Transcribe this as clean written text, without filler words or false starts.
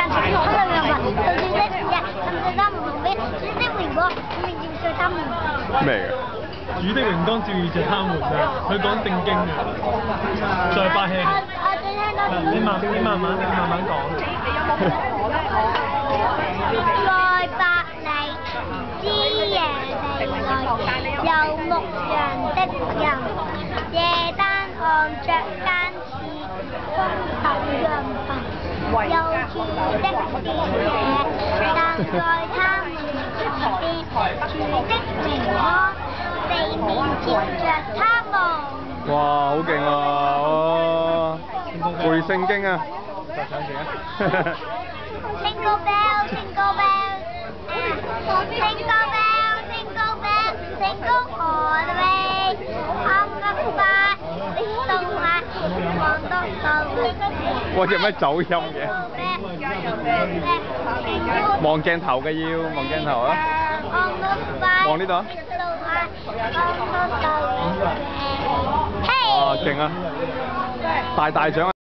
咩嘅？主的榮光照耀着他們啊！佢講正經嘅，再發氣。你慢慢講。 在百里之夜地裏，有牧羊的人，夜單按着更次風口揚帆，有住的是野，但在他們前邊，主的榮光地面照着他們。 哇，好勁啊！背聖經啊！就想點啊？ Jingle bell, jingle bell, jingle bell, jingle bell, jingle all the way. On the fire, little light, on the sun. 哇！隻咩走音嘅？望鏡頭嘅要望鏡頭啊！望呢度啊！哇，勁啊！大獎啊！